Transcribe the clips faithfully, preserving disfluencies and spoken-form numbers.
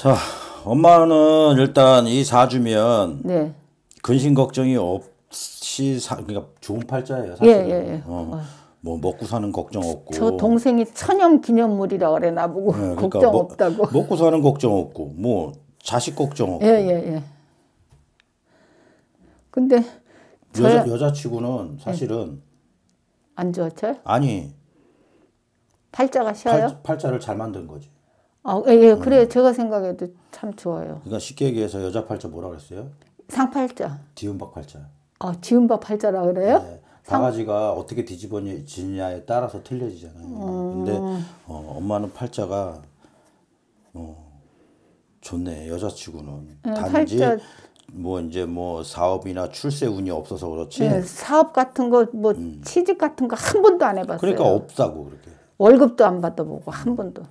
자, 엄마는 일단 이 사주면 네. 근심 걱정이 없이 사, 그러니까 좋은 팔자예요, 예, 사실은. 예, 예. 어, 뭐 먹고 사는 걱정 없고. 저 동생이 천연 기념물이라 그래 나보고. 예, 그러니까 걱정 뭐, 없다고. 먹고 사는 걱정 없고, 뭐 자식 걱정 없고. 예, 예, 예. 근데 여자 저야- 여자치고는 사실은 안 좋았어요? 아니 팔자가 쉬어요? 팔, 팔자를 잘 만든 거지. 아, 예, 예. 그래 제가 생각해도 참 좋아요. 그러니까 쉽게 얘기해서 여자 팔자 뭐라 그랬어요? 상팔자. 디음박 팔자. 아, 지은바 팔자라 그래요? 네, 바가지가 어떻게 뒤집어지냐에 따라서 틀려지잖아요. 음. 근데 어, 엄마는 팔자가 어, 좋네, 여자치고는. 네, 단지 팔자- 뭐 이제 뭐 사업이나 출세 운이 없어서 그렇지. 예, 사업 같은 거 뭐 취직 같은 거 한 번도 안 해봤어요. 그러니까 없다고 그렇게. 월급도 안 받아보고 한 번도.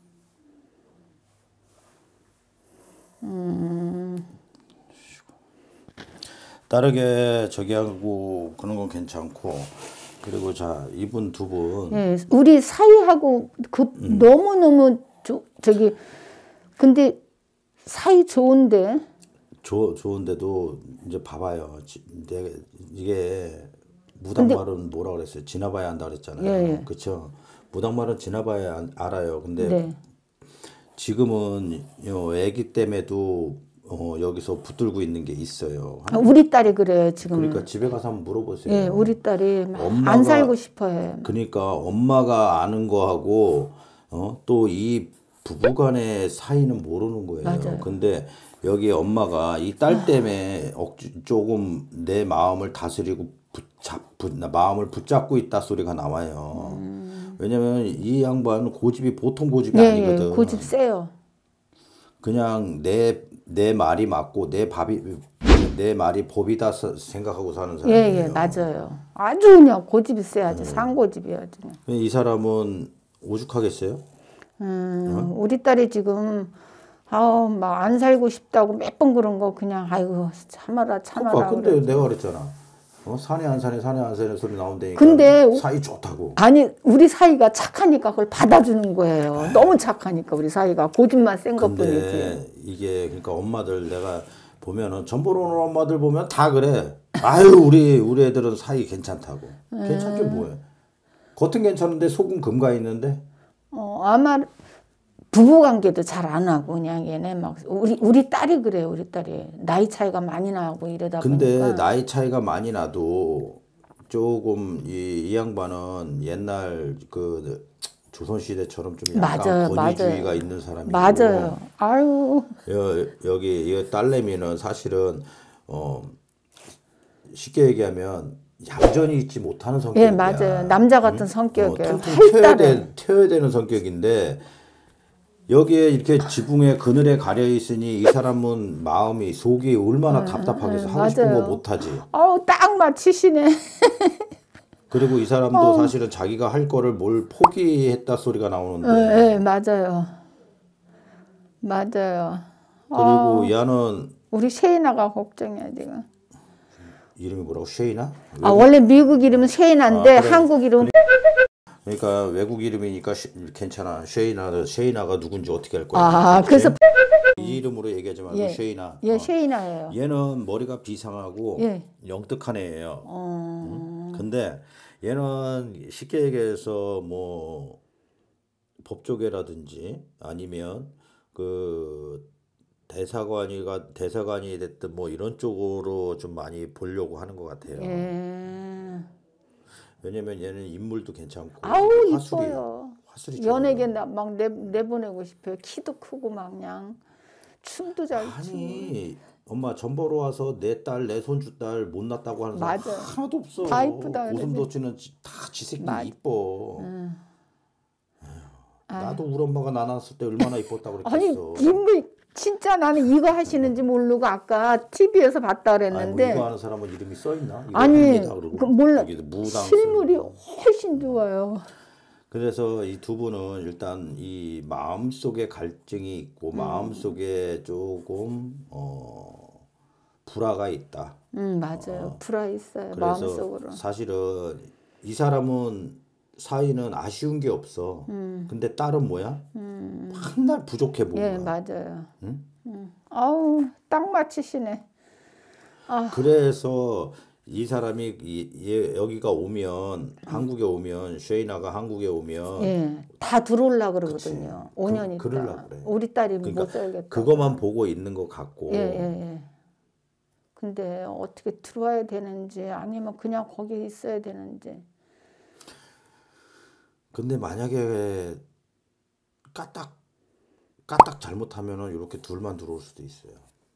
음, 다르게 저기 하고 그런 건 괜찮고. 그리고 자, 이분 두 분. 예, 우리 사이하고 그 음. 너무 너무 저기 근데 사이 좋은데. 조, 좋은데도 이제 봐봐요. 지, 내가 이게 무당말은 뭐라 그랬어요? 지나봐야 한다 그랬잖아요. 예, 예. 그렇죠? 무당말은 지나봐야 안- 알아요. 근데 네. 지금은 요 애기 때문에도 어, 여기서 붙들고 있는 게 있어요. 아, 우리 딸이 그래요 지금. 그러니까 집에 가서 한번 물어보세요. 예, 우리 딸이 막 엄마가- 안 살고 싶어해. 그러니까 엄마가 아는 거하고 어, 또 이 부부간의 사이는 모르는 거예요. 맞아요. 근데 여기 엄마가 이 딸 때문에 억지 조금 내 마음을 다스리고 붙잡, 붙, 마음을 붙잡고 있다 소리가 나와요. 왜냐면 이 양반은 고집이 보통 고집이 예, 아니거든. 예, 고집 세요. 그냥 내, 내 말이 맞고 내 밥이 내 말이 법이다 서- 생각하고 사는 예, 사람이에요. 예, 맞아요. 아주 그냥 고집이 세야지, 상고집이야지. 이 사람은 오죽하겠어요? 음, 우리 딸이 지금 아우 막 안 살고 싶다고 몇 번 그런 거 그냥 아이고 참아라 참아라. 그러니까 근데 그래. 내가 그랬잖아. 어? 사내 안 사내 사내 안 사내 소리 나온다니까. 근데 사이 좋다고. 아니 우리 사이가 착하니까 그걸 받아주는 거예요. 너무 착하니까 우리 사이가 고집만 센 것뿐이지. 근데 이게 그러니까 엄마들 내가 보면은 전보러 오는 엄마들 보면 다 그래. 아유 우리 우리 애들은 사이 괜찮다고. 괜찮게 뭐해? 겉은 괜찮은데 속은 금가 있는데. 어, 아마 부부 관계도 잘 안 하고 그냥 얘네 막 우리 우리 딸이 그래요. 우리 딸이 나이 차이가 많이 나고 이러다 근데 보니까. 나이 차이가 많이 나도 조금 이, 이 양반은 옛날 그 조선시대처럼 좀 약간 맞아요, 권위주의가 맞아요. 있는 사람이고. 맞아요. 아유. 여, 여기 이 딸내미는 사실은 어 쉽게 얘기하면 얌전히 있지 못하는 성격이야. 예, 맞아요. 남자 같은 성격이에요. 어, 퉁퉁 튀어야, 활달해. 되, 튀어야 되는 성격인데 여기에 이렇게 지붕에 그늘에 가려 있으니 이 사람은 마음이 속이 얼마나 답답하겠어. 하고 싶은 맞아요. 거 못하지. 어우 딱 맞히시네. 그리고 이 사람도 어. 사실은 자기가 할 거를 뭘 포기했다 소리가 나오는데. 예, 예, 맞아요. 맞아요. 그리고 어, 얘는 우리 셰이나가 걱정이야 지금. 이름이 뭐라고? 쉐이나? 아 원래 미국 이름은 셰이나인데 아, 그래. 한국 이름 그러니까 외국 이름이니까 쉐- 괜찮아. 쉐이나, 쉐이나가 누군지 어떻게 할 거야? 아 그래서 이 이름으로 얘기하지 말고 예. 쉐이나. 예 어. 셰이나예요. 얘는 머리가 비상하고 예. 영특한 애예요. 어, 근데 얘는 쉽게 얘기해서 뭐 법조계라든지 아니면 그 대사관이가 대사관이 됐든 뭐 이런 쪽으로 좀 많이 보려고 하는 것 같아요. 예. 왜냐면 얘는 인물도 괜찮고 아우 화술이 이뻐요. 화술이 좋아요. 연예계 막 내, 내보내고 싶어요. 키도 크고 막 그냥 춤도 잘 추고. 아니 엄마 전 보러 와서 내 딸 내 손주 딸 못났다고 하는 사람 맞아요. 하나도 없어. 다 이쁘다 웃음 그러지. 돋지는 다 지새끼 맞아. 이뻐. 응. 나도 우리 엄마가 나 낳았을 때 얼마나 이뻤다고 아니 그랬겠어. 인물 진짜 나는 이거 하시는지 모르고 아까 티비에서 봤다 아니, 뭐 그랬는데 이거 하는 사람은 이름이 써 있나? 이거 아니, 합니다 그러고. 그 몰라. 여기도 무당 실물이 쓰고. 훨씬 좋아요. 그래서 이 두 분은 일단 이 마음 속에 갈증이 있고 음. 마음 속에 조금 어 불화가 있다. 음 맞아요. 불화 있어요. 그래서 마음속으로. 사실은 이 사람은 사이는 아쉬운 게 없어. 음. 근데 딸은 뭐야? 음. 맨날 부족해 보고. 예, 맞아요. 응? 음. 아우, 딱 맞히시네. 아. 그래서 이 사람이 이, 얘, 여기가 오면 한국에 오면 쉐이나가 한국에 오면 예, 다 들어올라 그러거든요. 오 년 있다. 그러려고 그래. 우리 딸이 그러니까 못 살겠다. 그것만 보고 있는 것 같고. 예, 예, 예. 근데 어떻게 들어와야 되는지 아니면 그냥 거기 있어야 되는지. 근데 만약에 까딱 까딱 잘못하면은 이렇게 둘만 들어올 수도 있어요.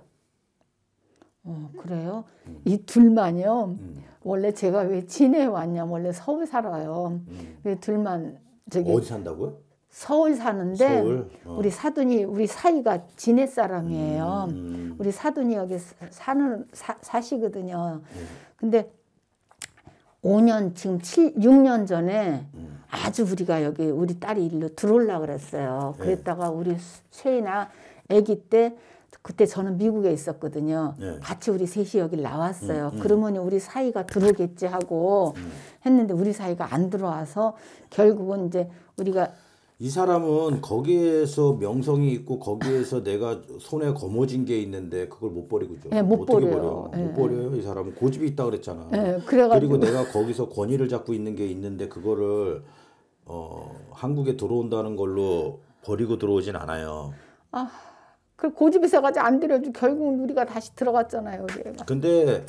어, 그래요? 음. 이 둘만요. 음. 원래 제가 왜 진해에 왔냐? 원래 서울 살아요. 음. 왜 둘만 저기 어디 산다고요? 서울 사는데 서울? 어. 우리 사돈이 우리 사이가 진해 사람이에요. 음. 우리 사돈이 여기 사는 사, 사시거든요. 음. 근데 오 년 지금 칠, 육 년 전에 음. 아주 우리가 여기 우리 딸이 일로 들어오려고 그랬어요. 네. 그랬다가 우리 쇠이나 아기 때 그때 저는 미국에 있었거든요. 네. 같이 우리 셋이 여기 나왔어요. 음, 음. 그러면 우리 사이가 들어오겠지 하고 음. 했는데 우리 사이가 안 들어와서 결국은 이제 우리가 이 사람은 거기에서 명성이 있고 거기에서 내가 손에 거머쥔 게 있는데 그걸 못 버리고죠. 예, 못 어떻게 버려요. 버려? 예, 못 버려요. 이 사람은 고집이 있다 그랬잖아. 예, 그래가지고 그리고 내가 거기서 권위를 잡고 있는 게 있는데 그거를 어, 한국에 들어온다는 걸로 버리고 들어오진 않아요. 아, 그 고집이 세가지고 안 들여주 결국은 우리가 다시 들어갔잖아요. 우리가. 근데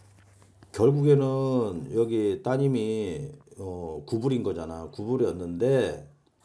결국에는 여기 따님이 어, 구불인 거잖아. 구불이었는데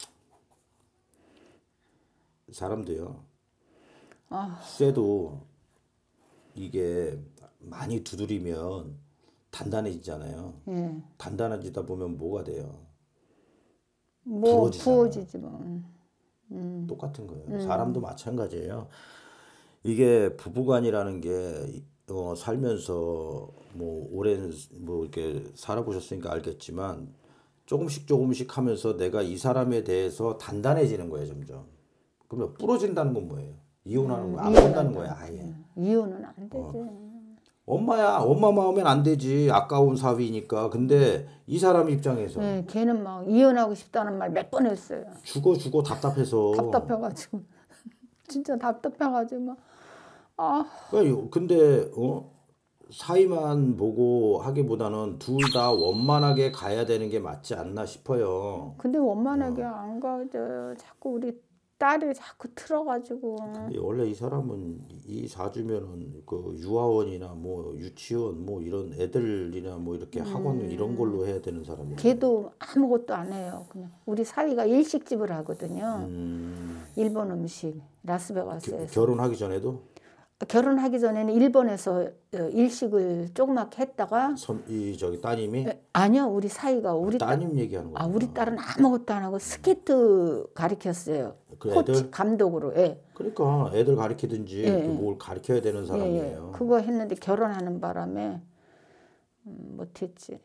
사람도요. 아, 쇠도 이게 많이 두드리면 단단해지잖아요. 예. 단단해지다 보면 뭐가 돼요? 뭐 부러지잖아. 부어지지 뭐. 음. 똑같은 거예요. 사람도 마찬가지예요. 이게 부부간이라는 게 어, 살면서 뭐 오랜 뭐 이렇게 살아보셨으니까 알겠지만 조금씩 조금씩 하면서 내가 이 사람에 대해서 단단해지는 거예요, 점점. 그러면 부러진다는 건 뭐예요? 이혼하는 거야? 안 본다는 거야, 아예. 이혼은 안 되지. 어. 엄마야, 엄마 마음엔 안 되지. 아까운 사위니까. 근데 이 사람 입장에서 예, 걔는 막 이혼하고 싶다는 말 몇 번 했어요. 죽어 죽어 답답해서. 답답해가지고 진짜 답답해가지고 막 아, 그러니까 근데 어 사이만 보고 하기보다는 둘 다 원만하게 가야 되는 게 맞지 않나 싶어요. 근데 원만하게 안 가죠. 자꾸 우리 딸이 자꾸 틀어가지고. 근데 원래 이 사람은 이 사주면은 그 유아원이나 뭐 유치원 뭐 이런 애들이나 뭐 이렇게 학원 이런 걸로 해야 되는 사람이에요. 걔도 아무것도 안 해요. 그냥 우리 사위가 일식집을 하거든요. 음, 일본 음식 라스베가스에서. 결혼하기 전에도 결혼하기 전에는 일본에서 일식을 조그맣게 했다가 선, 이 저기 따님이 아니요 우리 사위가 우리 딸, 따님 얘기하는 거야. 아 우리 딸은 아무것도 안 하고 스케이트 가르쳤어요. 그 코치 애들? 감독으로. 예. 그러니까 애들 가르치든지 예, 그 뭘 가르쳐야 되는 예, 예. 사람이에요. 그거 했는데 결혼하는 바람에 음, 못했지.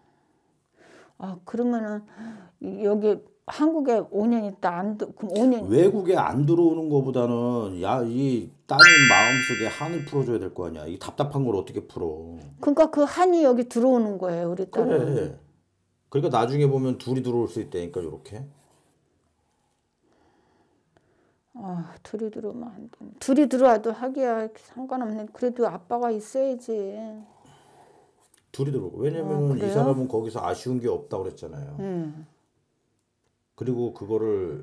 아 그러면은 여기 한국에 오 년 있다 안 들- 그럼 오 년 외국에 안 들어오는 거보다는 야 이 따님 마음속에 한을 풀어줘야 될 거 아니야. 이 답답한 걸 어떻게 풀어? 그러니까 그 한이 여기 들어오는 거예요 우리 딸은. 그래. 그러니까 나중에 보면 둘이 들어올 수 있다니까 이렇게. 아 둘이 들어오면 안 돼. 둘이 들어와도 하기야 상관없네. 그래도 아빠가 있어야지. 둘이 들어오고. 왜냐면은 아, 이 그래요? 사람은 거기서 아쉬운 게 없다고 그랬잖아요. 음. 그리고 그거를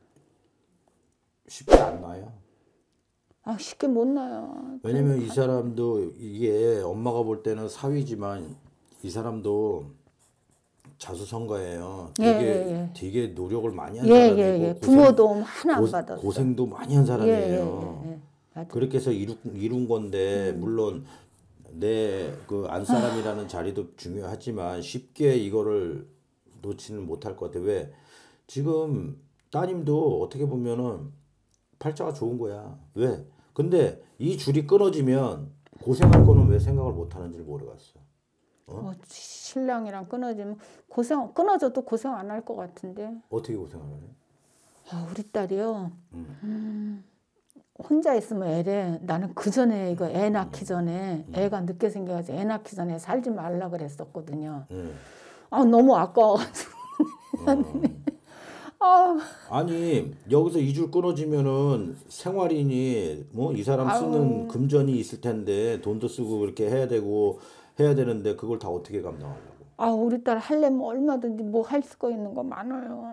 쉽게 안 놔요. 아 쉽게 못 나요. 왜냐면 이 사람도 이게 엄마가 볼 때는 사위지만 이 사람도 자수성가예요. 예, 되게 예, 예. 되게 노력을 많이 한 예, 사람이고 예, 예. 고생- 부모 도움 하나 안 고- 받았어. 고생도 많이 한 사람이에요. 예, 예, 예. 맞아. 그렇게 해서 이룬, 이룬 건데 음. 물론 내 그 안사람이라는 자리도 중요하지만 쉽게 이거를 놓지는 못할 것 같아. 왜? 지금 따님도 어떻게 보면은 팔자가 좋은 거야. 왜? 근데 이 줄이 끊어지면 고생할 거는 왜 생각을 못 하는지 모르겠어. 어, 신랑이랑 끊어지면 고생 끊어져도 고생 안 할 것 같은데. 어떻게 고생을 해? 아, 우리 딸이요. 음. 음, 혼자 있으면 애래. 나는 그 전에 이거 애 낳기 전에 애가 늦게 생겨가지고 애 낳기 전에 살지 말라 그랬었거든요. 음. 아 너무 아까워가지고 아, 아니 여기서 이 줄 끊어지면은 생활인이 뭐 이 사람 쓰는 아우. 금전이 있을 텐데 돈도 쓰고 그렇게 해야 되고 해야 되는데 그걸 다 어떻게 감당하려고? 아, 우리 딸 할래면 얼마든지 뭐 할 수가 있는 거 많아요.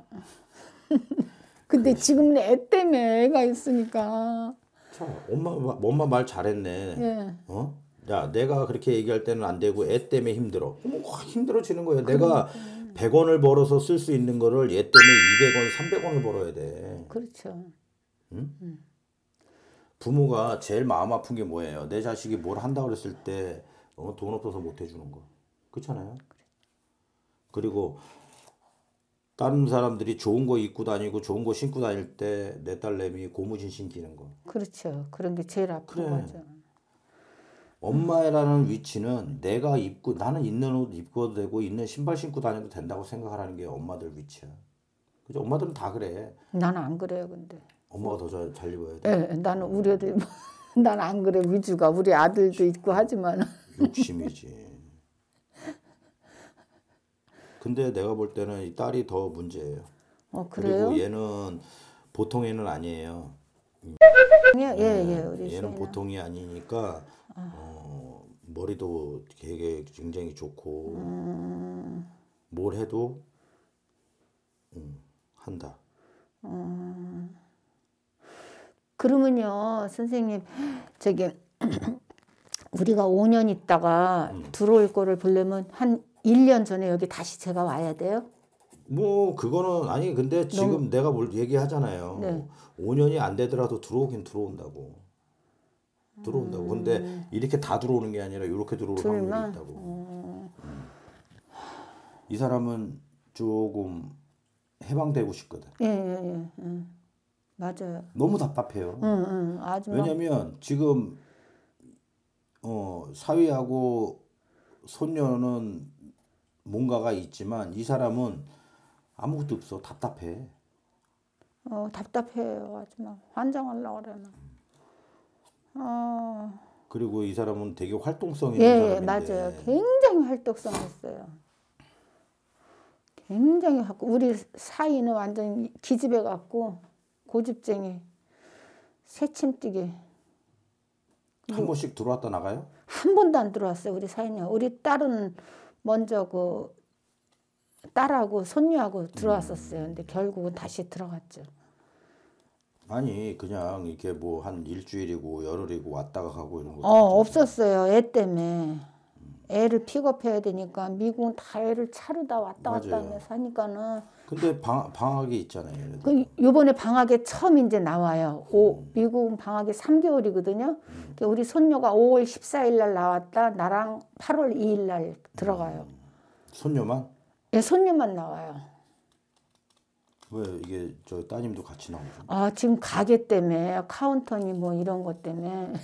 근데 지금 애 때문에 애가 있으니까. 자, 엄마 엄마 말 잘했네. 예. 어? 야, 내가 그렇게 얘기할 때는 안 되고 애 때문에 힘들어. 어머, 확 힘들어지는 거예요. 내가 백 원을 벌어서 쓸 수 있는 거를 얘 때문에 이백 원, 삼백 원을 벌어야 돼. 그렇죠. 부모가 제일 마음 아픈 게 뭐예요? 내 자식이 뭘 한다 그랬을 때 어, 돈 없어서 못 해주는 거. 그렇잖아요. 그리고 다른 사람들이 좋은 거 입고 다니고 좋은 거 신고 다닐 때 내 딸내미 고무신 신기는 거. 그렇죠. 그런 게 제일 아픈 그래. 거죠. 엄마라는 위치는 내가 입고 나는 있는 옷 입고도 되고 있는 신발 신고 다녀도 된다고 생각하라는 게 엄마들 위치야. 그죠? 엄마들은 다 그래. 나는 안 그래요, 근데. 엄마가 더 잘 잘 입어야 돼. 예, 나는 우리 애들, 나는 안 그래, 위주가. 우리 아들도 있고 하지만. 욕심이지. 근데 내가 볼 때는 이 딸이 더 문제예요. 어, 그래요? 그리고 얘는 보통 애는 아니에요. 예, 예, 예, 우리 얘는 시애는. 보통이 아니니까 어, 머리도 되게 굉장히 좋고 음. 뭘 해도 음, 한다. 그러면요, 선생님, 저기, 우리가 오 년 있다가 음. 들어올 거를 보려면 한 일 년 전에 여기 다시 제가 와야 돼요? 뭐 그거는 아니 근데 지금 내가 뭘 얘기하잖아요. 네. 오 년이 안 되더라도 들어오긴 들어온다고. 들어온다고. 근데 이렇게 다 들어오는 게 아니라 이렇게 들어올 확률이 둘만? 있다고. 음. 이 사람은 조금 해방되고 싶거든. 예, 예, 예, 예. 맞아요. 너무 답답해요. 응, 응, 아주 막, 왜냐면 지금 어, 사위하고 손녀는 뭔가가 있지만 이 사람은 아무것도 없어. 답답해. 어, 답답해요. 아주 막, 환장하려고 그래. 막. 어, 그리고 이 사람은 되게 활동성 예, 있는 예, 사람인데 맞아요. 굉장히 활동성 있어요. 굉장히 갖고 우리 사이는 완전 기집애 같고 고집쟁이 새침뛰기 한 번씩 들어왔다 나가요? 한 번도 안 들어왔어요. 우리 사이는. 우리 딸은 먼저 그 딸하고 손녀하고 들어왔었어요. 근데 결국은 다시 들어갔죠. 아니 그냥 이렇게 뭐 한 일주일이고 열흘이고 왔다가 가고 이런 것도 어, 있잖아요. 없었어요. 애 때문에. 애를 픽업해야 되니까 미국은 다 애를 차로 다 왔다 갔다 맞아요. 하면서 하니까는 근데 방, 방학이 있잖아요. 얘네들. 그 요번에 방학에 처음 이제 나와요. 오, 미국은 방학이 삼 개월이거든요. 그러니까 우리 손녀가 오월 십사일 날 나왔다. 나랑 팔월 이일 날 들어가요. 손녀만? 예, 손녀만 나와요. 왜 이게 저 따님도 같이 나오죠? 아, 지금 가게 때문에 카운터니 뭐 이런 것 때문에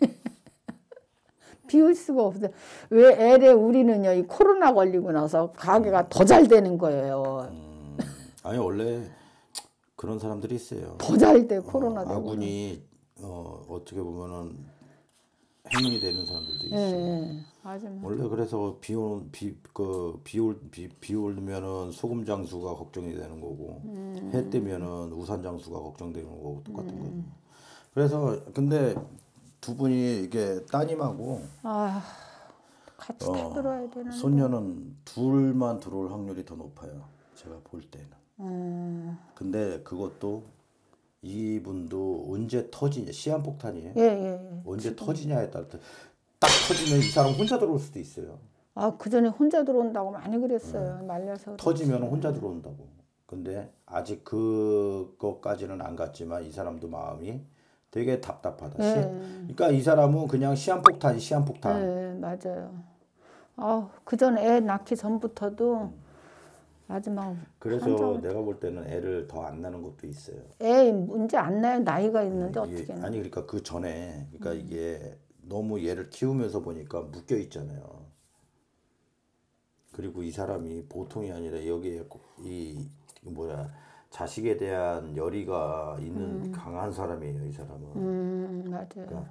비울 수가 없어요. 왜 애래 우리는요, 이 코로나 걸리고 나서 가게가 더 잘 되는 거예요. 음, 아니 원래 그런 사람들이 있어요. 더 잘 돼, 어, 코로나 되고. 아군이 어, 어떻게 보면은 행운이 되는 사람들도 예, 있어요. 예. 맞아. 원래 그래서 비올 비그 비올 비, 비 오면은 소금 장수가 걱정이 되는 거고 음. 해 뜨면은 우산 장수가 걱정되는 거고 똑같은 거죠. 그래서 근데 두 분이 이게 따님하고 아, 같이 다 들어야 되는. 손녀는 둘만 들어올 확률이 더 높아요. 제가 볼 때는. 음, 근데 그것도 이분도 언제 터지냐 시한폭탄이에요. 예, 예, 예. 언제 터지냐에 따라 딱 터지면 이 사람 혼자 들어올 수도 있어요. 아, 그 전에 혼자 들어온다고 많이 그랬어요. 말려서. 터지면 혼자 들어온다고. 근데 아직 그것까지는 안 갔지만 이 사람도 마음이 되게 답답하다. 시, 그러니까 이 사람은 그냥 시한폭탄이 시한폭탄. 네, 맞아요. 아, 그 전 애 낳기 전부터도 마지막 그래서 환장. 내가 볼 때는 애를 더 안 낳는 것도 있어요. 애 문제 안 나요. 나이가 있는데 이게, 어떻게? 아니 그러니까 그 전에 그러니까 이게 너무 얘를 키우면서 보니까 묶여 있잖아요. 그리고 이 사람이 보통이 아니라 여기에 이 뭐야 자식에 대한 열의가 있는 강한 사람이에요. 이 사람은. 음, 맞아요. 그러니까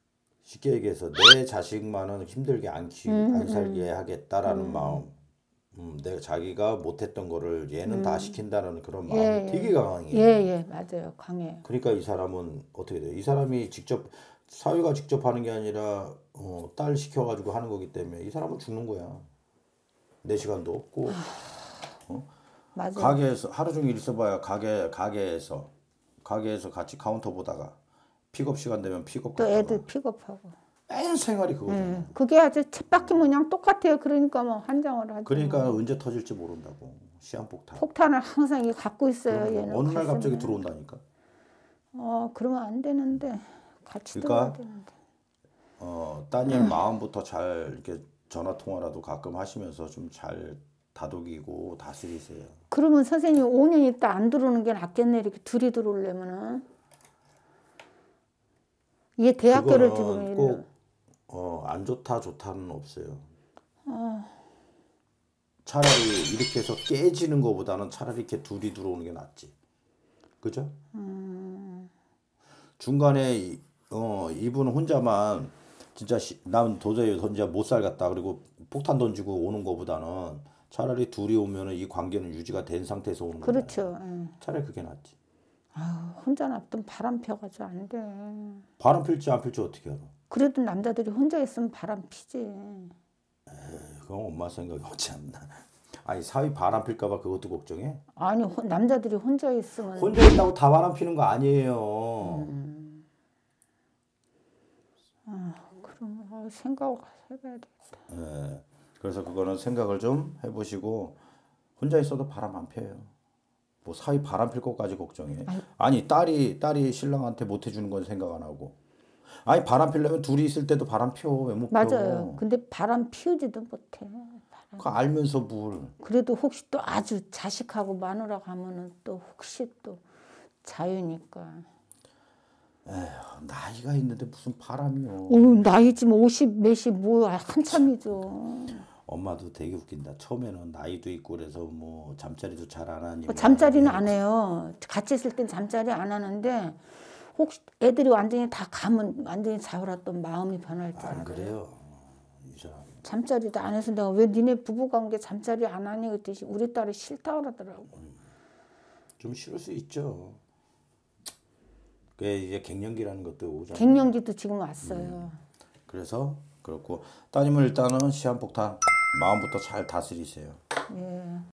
쉽게 얘기해서 내 자식만은 힘들게 안 키, 안 살게 하겠다라는 마음. 음, 내가 자기가 못했던 거를 얘는 다 시킨다는 그런 마음이 예, 되게 강해요. 예, 예, 맞아요. 강해요. 그러니까 이 사람은 어떻게 돼요? 이 사람이 직접 사위가 직접 하는 게 아니라 어, 딸 시켜가지고 하는 거기 때문에 이 사람은 죽는 거야. 내 시간도 없고 맞아요. 가게에서 하루 종일 있어봐야 가게 가게에서 가게에서 같이 카운터 보다가 픽업 시간 되면 픽업 또 갔다가 애들 픽업하고. 매일 생활이 그거잖아. 음, 그게 아주 쳇바퀴 모양 똑같아요. 그러니까 뭐 한장을 하죠. 그러니까 언제 터질지 모른다고. 시한폭탄. 폭탄을 항상 이게 갖고 있어요. 얘는 어느 날 가슴에. 갑자기 들어온다니까. 어, 그러면 안 되는데 같이 그러니까 들어야 되는데. 어, 따님 마음부터 잘 이렇게 전화 통화라도 가끔 하시면서 좀 잘 다독이고 다스리세요. 그러면 선생님 오 년 있다 안 들어오는 게 낫겠네. 이렇게 둘이 들어오려면은. 얘 대학교를 지금 그거는 이래. 꼭 어, 안 좋다 좋다는 없어요. 차라리 이렇게 해서 깨지는 것보다는 차라리 이렇게 둘이 들어오는 게 낫지. 그죠? 중간에 이- 어, 이분 혼자만 진짜 시, 난 도저히 혼자 못 살겠다. 그리고 폭탄 던지고 오는 것보다는 차라리 둘이 오면은 이 관계는 유지가 된 상태에서 오는 거잖아요. 그렇죠. 예. 차라리 그게 낫지. 아유, 혼자 놔두면 바람 펴가지고 안 돼. 바람 필지 안 필지 어떻게 알아? 그래도 남자들이 혼자 있으면 바람 피지. 그건 엄마 생각이 없지 않나. 아니 사위 바람 필까봐 그것도 걱정해? 아니 호- 남자들이 혼자 있으면 혼자 있다고 다 바람 피는 거 아니에요. 그럼 어, 생각을 해봐야 돼. 예. 그래서 그거는 생각을 좀 해보시고 혼자 있어도 바람 안 펴요. 뭐 사위 바람 필 것까지 걱정해. 아니 딸이 딸이 신랑한테 못 해주는 건 생각 안 하고. 아니 바람 피려면 둘이 있을 때도 바람 펴. 왜 못 펴? 맞아요. 근데 바람 피우지도 못해. 그 알면서 뭘. 그래도 혹시 또 아주 자식하고 마누라 가면은 또 혹시 또 자유니까. 에휴, 나이가 있는데 무슨 바람이요. 오, 나이 지금 오십 몇이 뭐 한참이죠. 엄마도 되게 웃긴다. 처음에는 나이도 있고 그래서 뭐 잠자리도 잘 안 하니. 어, 잠자리는 안 해요. 같이 있을 땐 잠자리 안 하는데 혹시 애들이 완전히 다 가면 완전히 자유롭던 마음이 변할 줄 안 알아요. 그래요. 이 사람. 잠자리도 안 해서 내가 왜 니네 부부관계 잠자리 안 하니 그랬더니 우리 딸이 싫다 그러더라고. 좀 싫을 수 있죠. 그게 이제 갱년기라는 것도 오잖아요. 갱년기도 지금 왔어요. 그래서 그렇고 따님은 일단은 시한폭탄 마음부터 잘 다스리세요. 예.